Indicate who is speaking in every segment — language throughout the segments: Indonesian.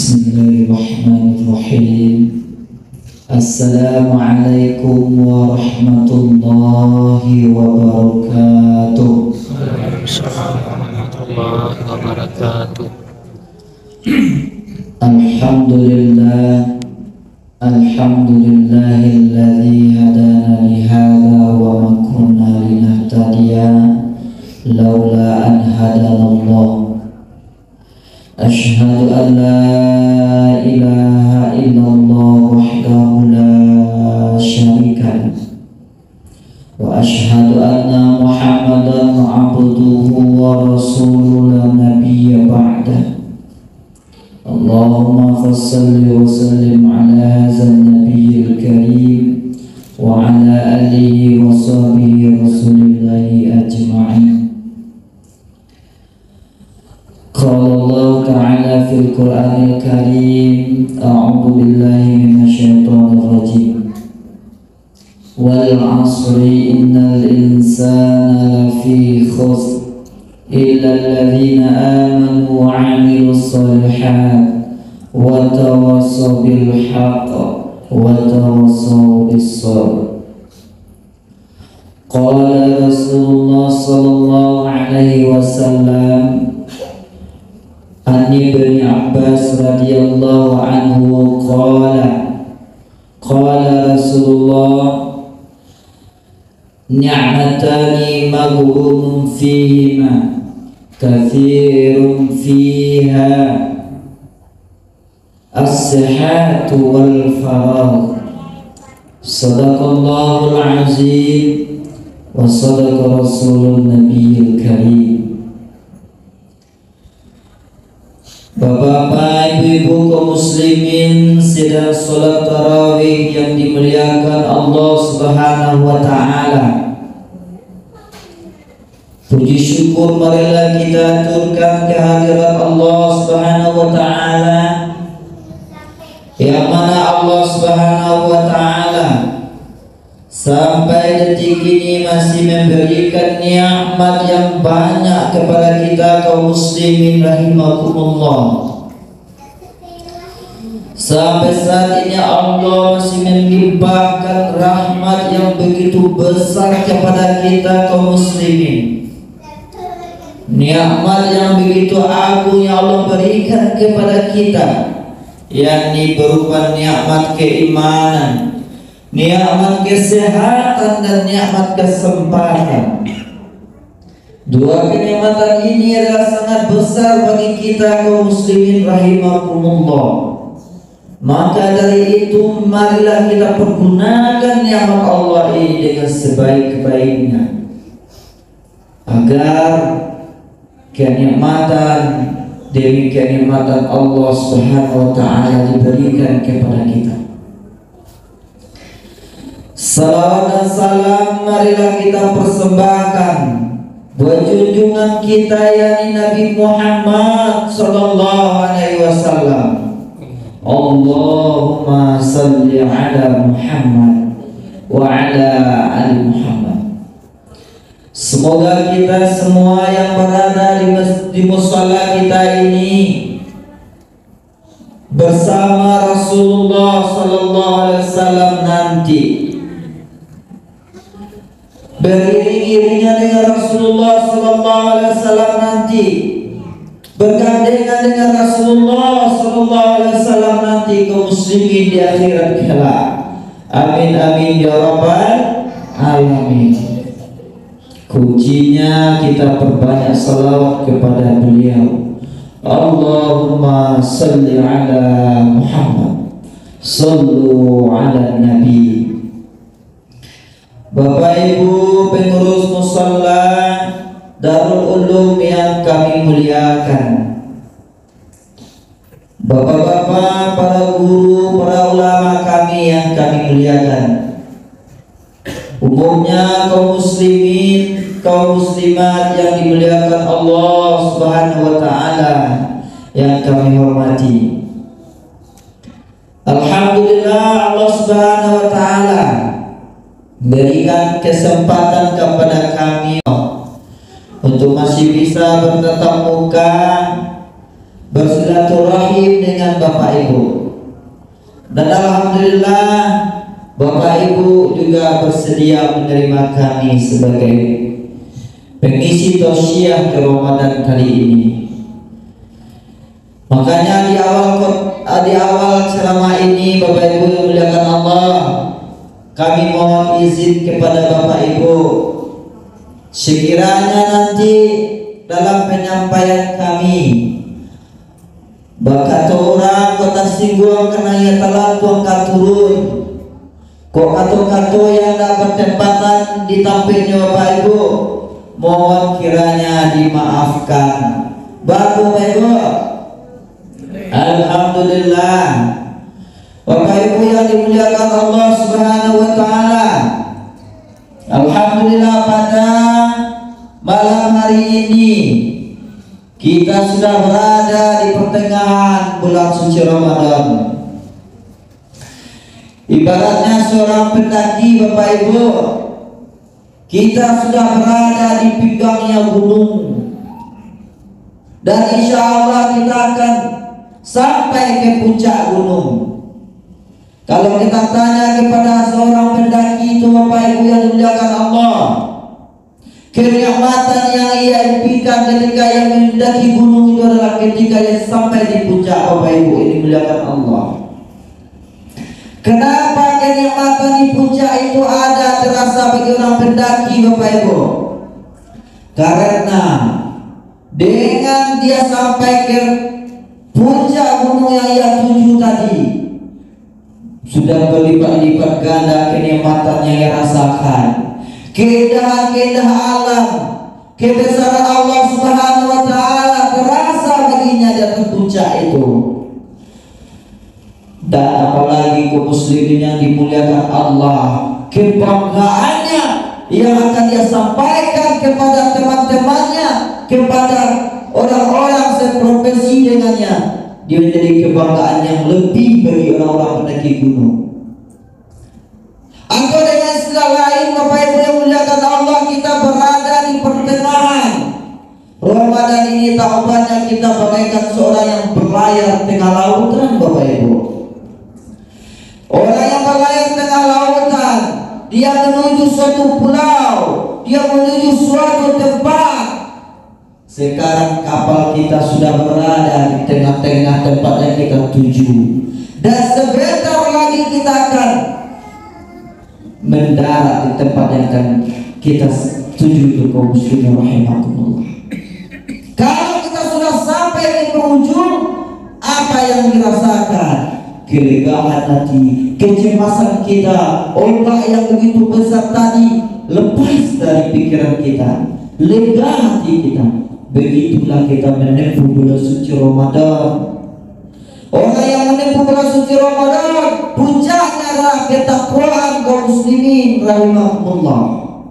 Speaker 1: Bismillahirrahmanirrahim. Assalamualaikum warahmatullahi wabarakatuh.
Speaker 2: Warahmatullahi wabarakatuh.
Speaker 1: Alhamdulillah, alhamdulillahilladzi hadana li hadza wa ma kunna linahtadiya laula an hadanallah. Asyhadu an la ilaha illallah wahdahu la syarika lahu wa asyhadu anna Muhammadan abduhu wa rasuluhu la nabiyya ba'dah. Allahumma fassalli wa sallim ala hadzal nabiyyil karim wa ala alihi wa sahbihi rasulillahi ajma'in. Qala Allah Ta'ala fil Qur'anil Karim, a'udzu billahi minasyaitonir rajim. Wal 'asri innal insana lafi khusr illa alladhina amanu wa 'amilus shalihat wa tawassaw bil haqq wa tawassaw bis sabr. Qala Rasulullah sallallahu alaihi wasallam an Ibni Abbas radhiyallahu anhu qala Rasulullah ni'matani maghbunun fihima katsirun fiha as-sihhatu wal faragh. Sadaqallahul azim wa sadaqa rasulun nabiyil karim. Bapak-bapak, ibu-ibu kaum muslimin sedang sholat tarawih yang dimuliakan Allah Subhanahu wa ta'ala. Puji syukur marilah kita aturkan kehadirat Allah Subhanahu wa ta'ala, yang mana Allah Subhanahu wa ta'ala sampai detik ini masih memberikan nikmat yang banyak kepada kita kaum muslimin rahimakumullah. Sampai saat ini Allah masih melimpahkan rahmat yang begitu besar kepada kita kaum muslimin. Nikmat yang begitu agung yang Allah berikan kepada kita, yakni berupa nikmat keimanan, nikmat kesehatan dan nikmat kesempatan. Dua kenikmatan ini adalah sangat besar bagi kita kaum muslimin rahimakumullah. Maka dari itu marilah kita pergunakan nikmat Allah ini dengan sebaik-baiknya, agar kenikmatan demi kenikmatan Allah Subhanahu wa ta'ala diberikan kepada kita. Salawat dan salam marilah kita persembahkan buat junjungan kita yakni Nabi Muhammad sallallahu alaihi wasallam. Allahumma salli ala Muhammad wa ala ali Muhammad. Semoga kita semua yang berada di musala kita ini bersama Rasulullah sallallahu alaihi wasallam nanti, beriring-iringan dengan Rasulullah sallallahu alaihi wasallam nanti, bergandengan dengan Rasulullah sallallahu alaihi wasallam nanti kaum muslimin di akhirat kelak. Amin amin ya rabbal alamin. Kuncinya kita perbanyak salawat kepada beliau. Allahumma salli ala Muhammad, sallu ala Nabi. Bapak Ibu pengurus musalla Darul Ulum yang kami muliakan, bapak-bapak, para guru, para ulama kami yang kami muliakan, umumnya kaum muslimin, kaum muslimat yang dimuliakan Allah Subhanahu wa ta'ala yang kami hormati. Alhamdulillah Allah Subhanahu wa ta'ala berikan kesempatan kepada kami untuk masih bisa bertatap muka, bersilaturahim dengan Bapak Ibu. Dan alhamdulillah Bapak Ibu juga bersedia menerima kami sebagai pengisi tausiah ke Ramadan kali ini. Makanya di awal ceramah ini Bapak Ibu yang muliakan Allah, kami mohon izin kepada Bapak Ibu, sekiranya nanti dalam penyampaian kami bakal orang kota singgung karena ia telah tuangkan turun kok kato-kato yang dapat tempatan ditampilnya Bapak Ibu, mohon kiranya dimaafkan. Bapak Ibu, alhamdulillah. Bapak Ibu yang dimuliakan Allah Subhanahu wa taala, alhamdulillah pada malam hari ini kita sudah berada di pertengahan bulan suci Ramadan. Ibaratnya seorang pendaki Bapak Ibu, kita sudah berada di pinggangnya gunung, dan insya Allah kita akan sampai ke puncak gunung. Kalau kita tanya kepada seorang pendaki itu Bapak Ibu yang dimuliakan Allah, kenikmatan yang ia impikan ketika ia mendaki gunung itu adalah ketika ia sampai di puncak Bapak Ibu yang dimuliakan Allah. Kenapa kenikmatan di puncak itu ada terasa bagi orang pendaki Bapak Ibu? Karena dengan dia sampai ke puncak gunung yang ia tuju tadi, sudah berlipat-lipat ganda kenikmatan yang ia rasakan, keindahan-keindahan alam, kebesaran Allah Subhanahu wa taala terasa baginya di atas puncak itu. Dan apalagi kaum muslimin yang dimuliakan Allah, kebanggaannya yang akan dia sampaikan kepada teman-temannya, kepada orang-orang seprofesi dengannya, dia menjadi kebanggaan yang lebih bagi orang-orang pendaki gunung. Atau dengan istilah lain Bapak Ibu yang muliakan Allah, kita berada di pertengahan Ramadan ini, tahubannya kita bagaikan seorang yang berlayar tengah lautan Bapak Ibu. Orang yang berlayar tengah lautan, dia menuju suatu pulau, dia menuju suatu tempat. Sekarang kapal kita sudah berada di tengah-tengah tempat yang kita tuju, dan sebentar lagi kita akan mendarat di tempat yang akan kita tuju itu. Kaum muslimin rahimakumullah, kalau kita sudah sampai di penghujung, apa yang dirasakan? Kelegaan hati, kecemasan kita, ombak yang begitu besar tadi lepas dari pikiran kita, lega hati kita. Begitulah kita menempuh bulan suci Ramadan. Orang yang menempuh bulan suci Ramadan, puncaknya adalah ketakwaan kaum muslimin rahimahumullah.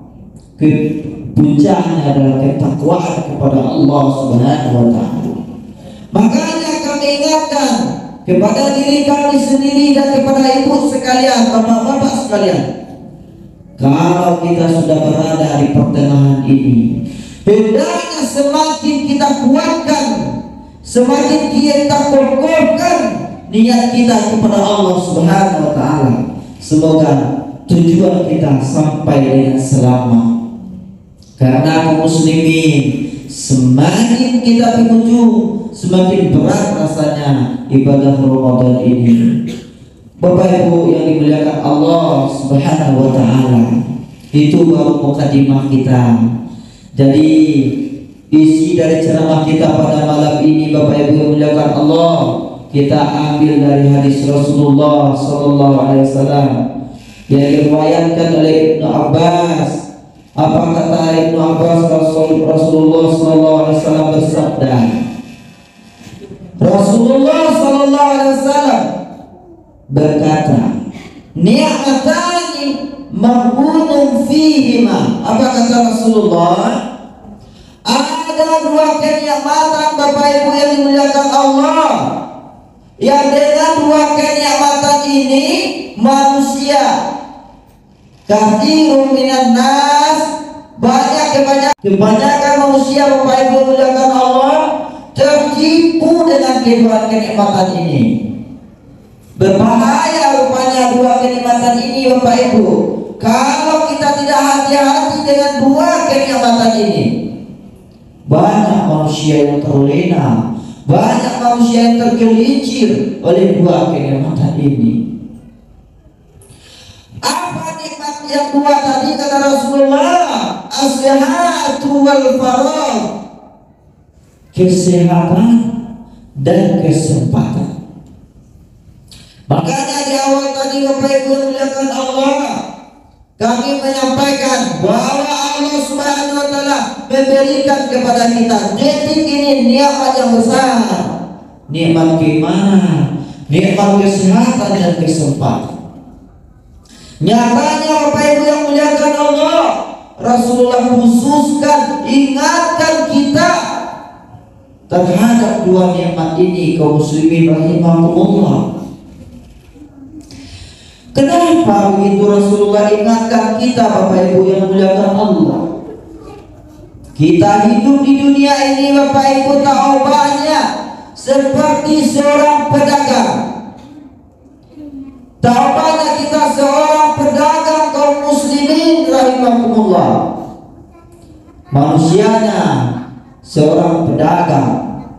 Speaker 1: Puncaknya adalah ketakwaan kepada Allah Subhanahu wa taala. Makanya kami ingatkan kepada diri kami sendiri dan kepada ibu sekalian, bapak-bapak sekalian, kalau kita sudah berada di pertengahan ini, hendaknya semakin kita kuatkan, semakin kita kokohkan niat kita kepada Allah Subhanahu wa taala. Semoga tujuan kita sampai dengan selamat. Karena kaum muslimin, semakin kita berujung, semakin berat rasanya ibadah Ramadan ini. Bapak Ibu yang dimuliakan Allah Subhanahu wa taala, itu baru mukadimah kita. Jadi isi dari ceramah kita pada malam ini Bapak Ibu yang dimuliakan Allah, kita ambil dari hadis Rasulullah sallallahu alaihi wasallam yang diriwayatkan oleh Ibnu Abbas. Apa kata Ibnu Abbas? Rasulullah sallallahu alaihi wasallam bersabda, Rasulullah sallallahu alaihi wasallam berkata, ni'matani maghbunun fihima. Apa kata Rasulullah? Ada dua kenikmatan Bapak Ibu yang dimuliakan Allah, yang dengan dua kenikmatan ini manusia kathirun minan nas, kebanyakan manusia Bapak Ibu dimuliakan Allah tertipu dengan kedua kenikmatan ini. Berbahaya rupanya dua kenikmatan ini, Bapak Ibu. Kalau kita tidak hati-hati dengan dua kenikmatan ini, banyak manusia yang terlena, banyak manusia yang tergelincir oleh dua kenikmatan ini. Apa nikmat yang dua tadi kata Rasulullah? As-sihhatu wal faragh, kesehatan dan kesempatan. Makanya di awal tadi Bapak Ibu muliakan Allah, kami menyampaikan bahwa Allah Subhanahu wa taala memberikan kepada kita detik ini nikmat yang besar, nikmat keimanan, nikmat kesehatan dan kesempatan. Nyatanya Bapak Ibu yang muliakan Allah, Rasulullah khususkan ingatkan kita terhadap dua nikmat ini, kaum muslimin rahimahumullah. Kenapa begitu Rasulullah ingatkan kita, Bapak Ibu yang muliakan Allah? Kita hidup di dunia ini, Bapak Ibu, tak ubahnya seperti seorang pedagang. Tak ubahnya kita seorang pedagang, kaum muslimin rahimahumullah. Manusianya seorang pedagang.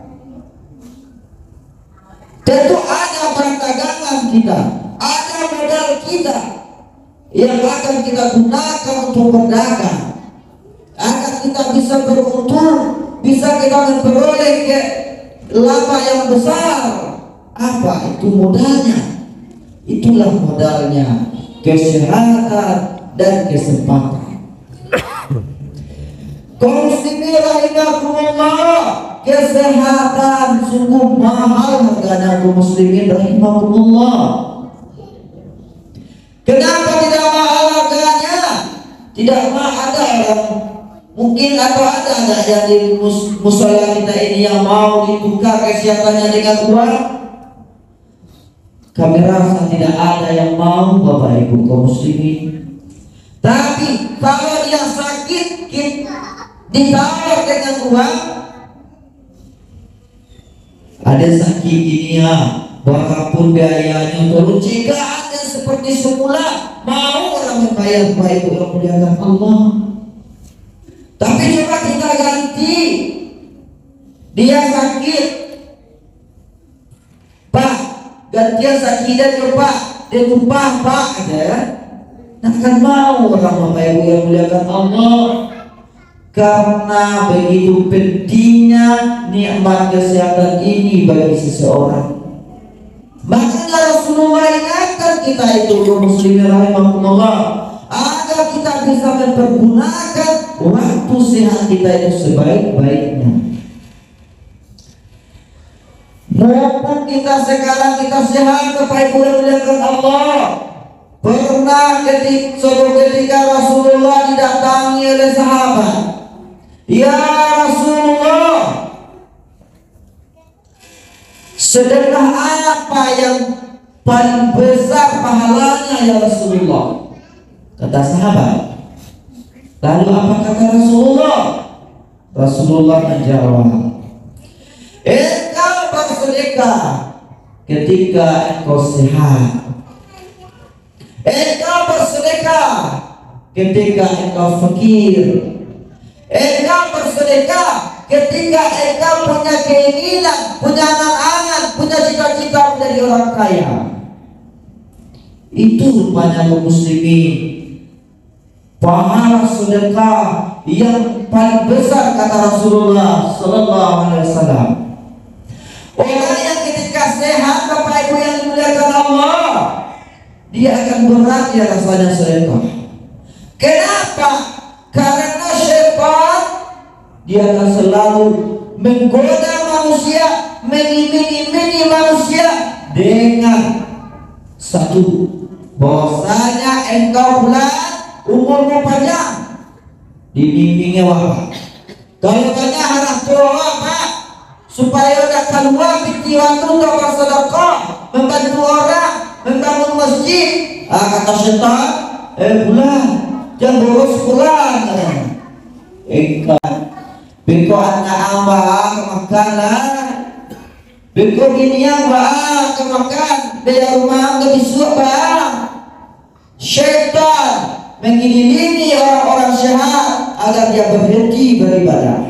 Speaker 1: Tentu ada perdagangan kita, ada modal kita yang akan kita gunakan untuk berdagang, agar kita bisa beruntung, bisa kita memperoleh laba yang besar. Apa itu modalnya? Itulah modalnya, kesehatan dan kesempatan. Kaum muslimin rahimahumullah, kesehatan sungguh mahal harganya, kaum muslimin rahimahumullah. Kenapa tidak mahal harganya? Tidak mahal, ada yang mungkin atau ada yang di musola kita ini yang mau ditukar kesehatannya dengan uang? Kami rasa tidak ada yang mau, Bapak Ibu kaum muslimin. Tapi kalau dia sakit ditawar dengan uang, ada sakit ini ya, berapapun biayanya turun, jika ada seperti semula, mau orang membayar, Bapak Ibu yang muliakan Allah. Tapi coba kita ganti, dia sakit, Pak, gantian sakitnya coba dia tumpah Pak, ada, tak akan mau orang, Bapak Ibu yang muliakan Allah. Karena begitu pentingnya nikmat kesehatan ini bagi seseorang. Makanya Rasulullah ingatkan kita itu, kaum muslimin rahimahumullah, agar kita bisa mempergunakan waktu sehat kita itu sebaik-baiknya. Mumpung kita sekarang kita sehat, Bapak Ibu yang muliakan Allah. Pernah ketika Rasulullah didatangi oleh sahabat, ya Rasulullah, sedekah apa yang paling besar pahalanya ya Rasulullah? Kata sahabat. Lalu apa kata Rasulullah? Rasulullah menjawab, engkau bersedekah ketika engkau sehat. Engkau bersedekah ketika engkau fakir. Engkau bersedekah ketika engkau punya keinginan, punya angan-angan, punya cita-cita menjadi orang kaya. Itu rupanya kaum muslimin, pahala sedekah yang paling besar kata Rasulullah sallallahu alaihi wasallam. Orang yang ketika sehat, Bapak Ibu yang dimuliakan Allah, dia akan berat ya rasanya sedekah. Kenapa? Karena syaitan dia akan selalu menggoda manusia, mengiming-imingi manusia dengan satu, bahwasanya engkau bulan umurmu panjang, dibimbingnya wabah. Kalau tanya harap doa Pak, supaya udah keluar binti waktu untuk bersedekah, membantu orang, membangun masjid. Kata syaitan, bulan jangan boros pulang. Engkau Beko anak ambah kemakan, beko gini yang bah kemakan, beda rumah nggak bisa bah. Syaitan mengelilingi orang-orang sehat agar dia berhenti beribadah.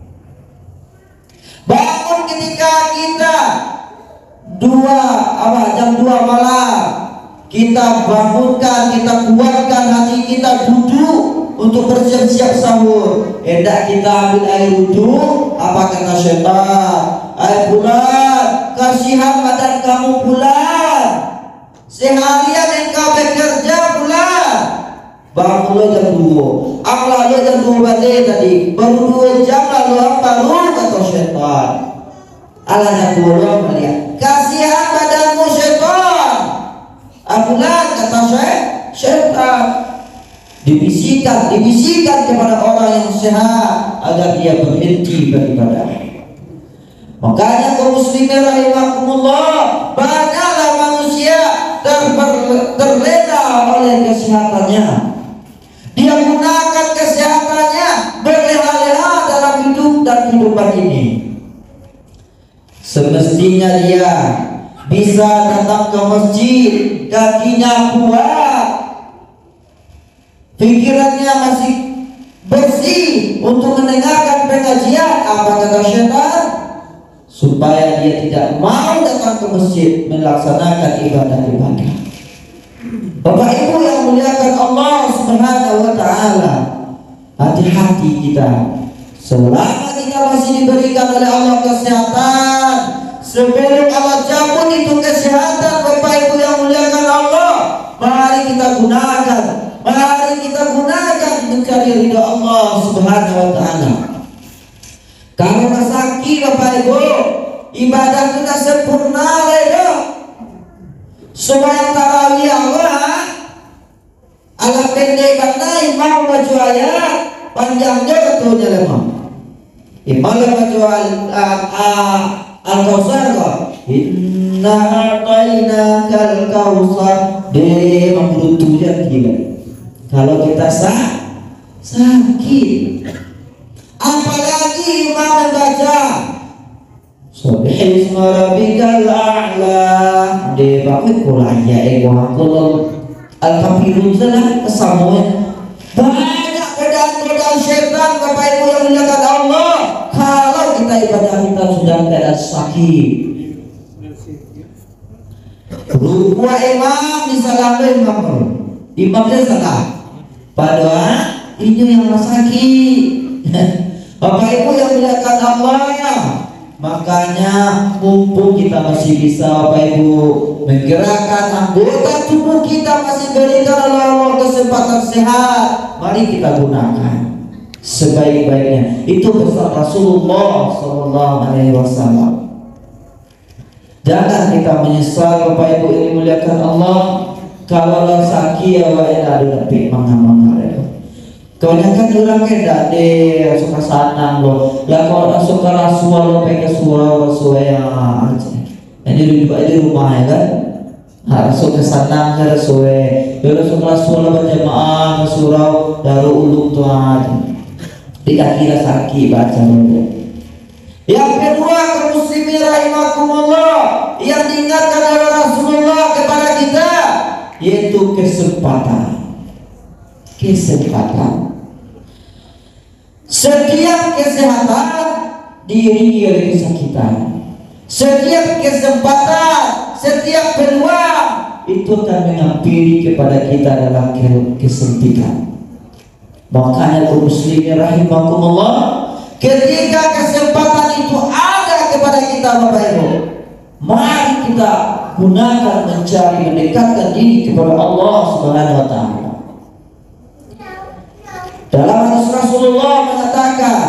Speaker 1: Bangun ketika kita jam 2 malam, kita bangunkan, kita kuatkan hati kita duduk untuk bersiap-siap sahur. Hendak kita ambil air wudhu, apa kata syaitan? Air bulan, kasihan badan kamu bulan, seharian engkau bekerja bulan. Bangun lo jam 2, apalah lo jam 2 balik tadi, baru 2 jam lalu baru kata syaitan. Allah jatuh melihat, kasihan badanmu syaitan. Apalah kata syaitan. Dibisikkan kepada orang yang sehat agar dia berhenti beribadah. Makanya kaum muslimin rahimakumullah, banyaklah manusia terlena oleh kesehatannya. Dia gunakan kesehatannya berleha-leha dalam hidup dan kehidupan ini. Semestinya dia bisa datang ke masjid, kakinya kuat, pikirannya masih bersih untuk mendengarkan pengajian. Apa kata syaitan? Supaya dia tidak mau datang ke masjid melaksanakan ibadah-ibadah. Bapak Ibu yang muliakan Allah Subhanahu wa taala, hati-hati kita. Selama kita masih diberikan oleh Allah kesehatan, sebelum Allah cabut itu kesehatan, Bapak Ibu yang muliakan Allah, mari kita gunakan. Mari kita gunakan mencari ridha Allah Subhanahu wa taala. Karena sakit Bapak Ibu, ibadah kita sempurna lho. Semua tarawih Allah, ala pendek banai mau baca ayat, panjangnya betulnya lemah. Imam baca al-Kautsar kok. Inna a'tainakal kautsar, dia membutuhkan gila. Kalau kita sakit, apalagi imam membaca Subhisma rabbikal a'la, dia pakai Quran ya ekor al-kafirun salah kesamuan. Banyak godaan syaitan Bapak Ibu yang muliakan Allah. Kalau kita ibadah kita sudah tidak sakit, rukuk imam disalahkan imamnya salah. Padahal ini yang sakit. Bapak Ibu yang muliakan Allah, makanya mumpung kita masih bisa Bapak Ibu menggerakkan anggota tubuh kita, masih berikan oleh Allah kesempatan sehat, mari kita gunakan sebaik-baiknya. Itu pesan Rasulullah SAW. Jangan kita menyesal Bapak Ibu yang muliakan Allah. Kalau lo sakit ya ada lebih mangga-mangga. Kebanyakan orang kena deh suka sanang lo. Lah kalau suka rasuah lo pakai rasuah yang aja. Ini duduk aja di rumah ya kan. Harus suka sanang rasuah. Kalau suka rasuah lo berjamaah surau daru ulung tu aja. Tidak kira sakit baca lo. Yang kedua, kaum muslimin rahimakumullah, yang diingatkan oleh Rasulullah kepada kita, yaitu kesempatan. Setiap kesehatan diiringi oleh kesakitan. Setiap kesempatan, setiap peluang itu akan menghampiri kepada kita dalam kesempitan. Makanya kaum muslimin rahimakumullah, ketika kesempatan itu ada kepada kita Bapak Ibu, mari kita gunakan mencari mendekatkan diri kepada Allah Subhanahu wa taala. Dalam hadis Rasulullah mengatakan,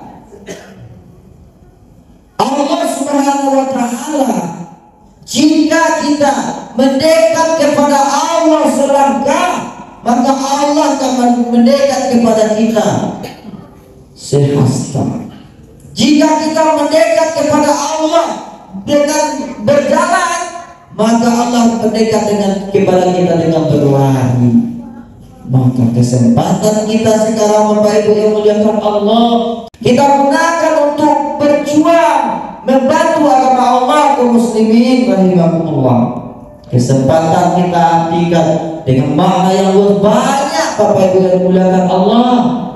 Speaker 1: Allah Subhanahu wa taala, jika kita mendekat kepada Allah selangkah, maka Allah akan mendekat kepada kita sehasta. Jika kita mendekat kepada Allah dengan berjalan, maka Allah mendekat kepada kita dengan berlari. Maka kesempatan kita sekarang Bapak Ibu yang muliakan Allah, Kita gunakan untuk berjuang membantu agama Allah kaum muslimin rahimahumullah. Kesempatan kita artikan dengan makna yang luas banyak Bapak Ibu yang dimuliakan Allah.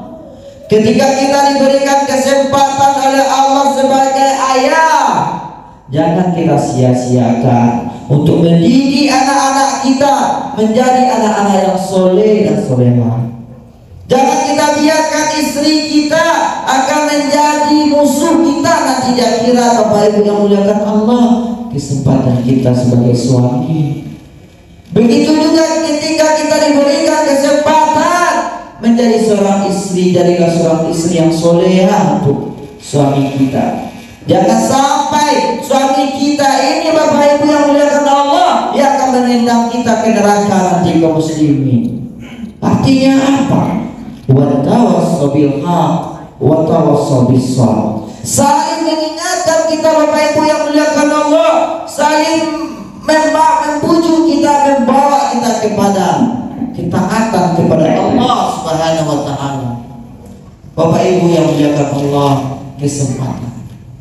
Speaker 1: Ketika kita diberikan kesempatan oleh Allah sebagai ayah, jangan kita sia-siakan untuk mendidik anak-anak kita menjadi anak-anak yang soleh dan solehah. Jangan kita biarkan istri kita akan menjadi musuh kita nanti di akhirat. Bapak Ibu yang muliakan Allah, kesempatan kita sebagai suami. Begitu juga ketika kita diberikan kesempatan menjadi seorang istri, jadilah seorang istri yang solehah untuk suami kita. Jangan sampai suami kita ini Bapak Ibu yang muliakan Allah yang akan menendang kita ke neraka nanti kaum muslimin. Artinya apa? Wa tawassaw bil haq wa tawassaw bis sabr. Saling mengingatkan kita Bapak Ibu yang muliakan Allah, saling membujuk kita, membawa kita kepada ketaatan kepada Allah Subhanahu wa taala. Bapak Ibu yang muliakan Allah, kesempatan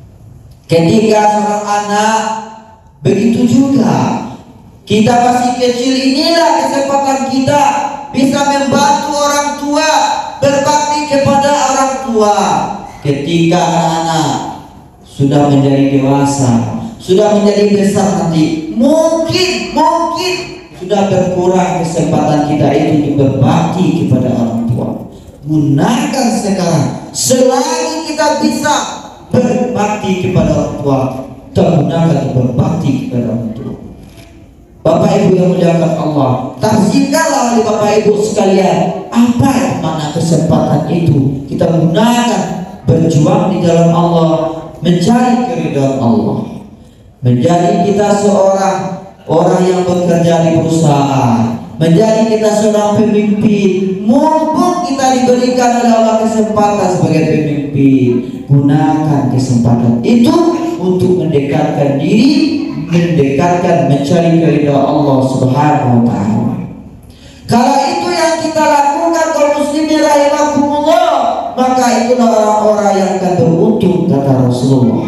Speaker 1: ketika seorang anak, begitu juga kita masih kecil, inilah kesempatan kita bisa membantu orang tua, berbakti kepada orang tua. Ketika anak-anak sudah menjadi dewasa, sudah menjadi besar nanti, mungkin sudah berkurang kesempatan kita itu untuk berbakti kepada orang tua. Gunakan sekarang selagi kita bisa berbakti kepada orang tua, gunakan berbakti kepada orang tua. Bapak Ibu yang muliakan Allah, tafsirkanlah oleh Bapak Ibu sekalian apa makna kesempatan itu. Kita gunakan berjuang di dalam Allah, mencari keridhaan Allah, menjadi kita seorang orang yang bekerja di perusahaan, menjadi kita seorang pemimpin. Mumpung kita diberikan oleh Allah kesempatan sebagai pemimpin, gunakan kesempatan itu untuk mendekatkan diri, mencari keridhaan Allah Subhanahu wa taala. Kalau itu yang kita lakukan kaum muslimin rahimakumullah, maka itulah orang-orang yang akan beruntung, kata Rasulullah.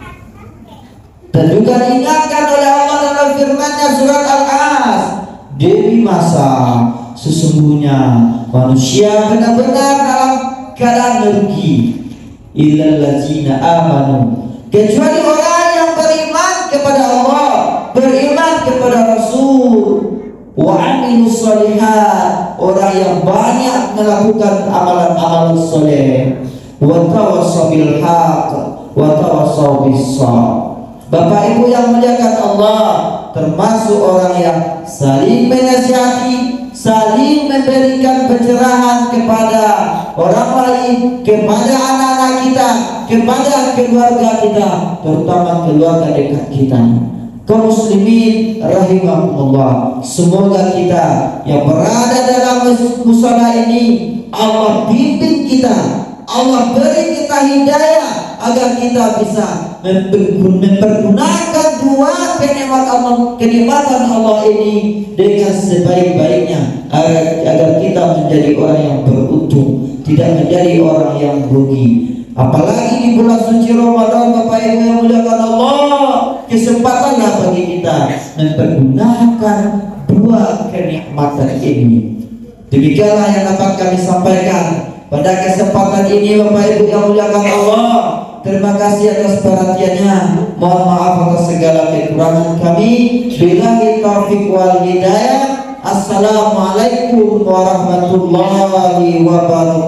Speaker 1: Dan juga diingatkan oleh Allah dalam firman-Nya surat Al-As, demi masa sesungguhnya manusia benar-benar dalam keadaan merugi, illal ladzina amanu, kecuali orang yang beriman kepada Allah, beriman kepada Rasul, wa amilus shalihat, orang yang banyak melakukan amalan-amalan soleh, wa tawassaw bil haq wa tawassaw bis sabr. Bapak Ibu yang muliakan Allah, termasuk orang yang saling menasihati, saling memberikan pencerahan kepada orang lain, kepada anak-anak kita, kepada keluarga kita, terutama keluarga dekat kita. Kaum muslimin rahimahumullah, semoga kita yang berada dalam musala ini Allah bimbing kita, Allah beri kita hidayah agar kita bisa mempergunakan dua kenikmatan Allah ini dengan sebaik-baiknya, agar kita menjadi orang yang beruntung, tidak menjadi orang yang rugi. Apalagi di bulan suci Ramadan, Bapak Ibu yang muliakan Allah, kesempatanlah bagi kita mempergunakan dua kenikmatan ini. Demikianlah yang dapat kami sampaikan pada kesempatan ini, Bapak Ibu yang muliakan Allah. Terima kasih atas perhatiannya. Mohon maaf atas segala kekurangan kami. Billahi taufiq wal hidayah. Assalamualaikum warahmatullahi wabarakatuh.